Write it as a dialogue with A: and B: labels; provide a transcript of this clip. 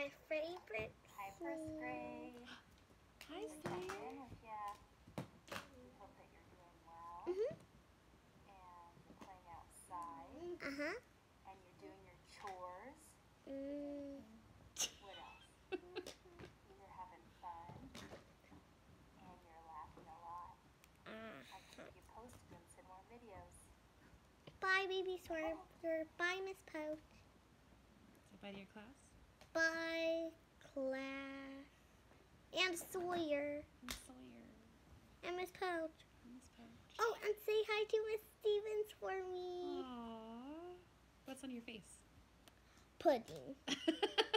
A: my favorite.
B: Hi, first grade.
C: Hi,
B: We check
C: Sawyer.
B: in with ya. We hope that you're doing well.
A: Mhm.
B: And you're playing outside. And you're doing your chores. What else? You're having fun. And you're laughing a lot. I'll keep you posted and send more videos.
A: Bye, baby Swerver. Bye, Miss Pouch.
C: Say bye to your class.
A: Bye, class. And Sawyer.
C: And Sawyer.
A: And Miss Pouch.
C: And Miss Pouch.
A: Oh, and say hi to Miss Stevens for me.
C: Aww. What's on your face?
A: Pudding.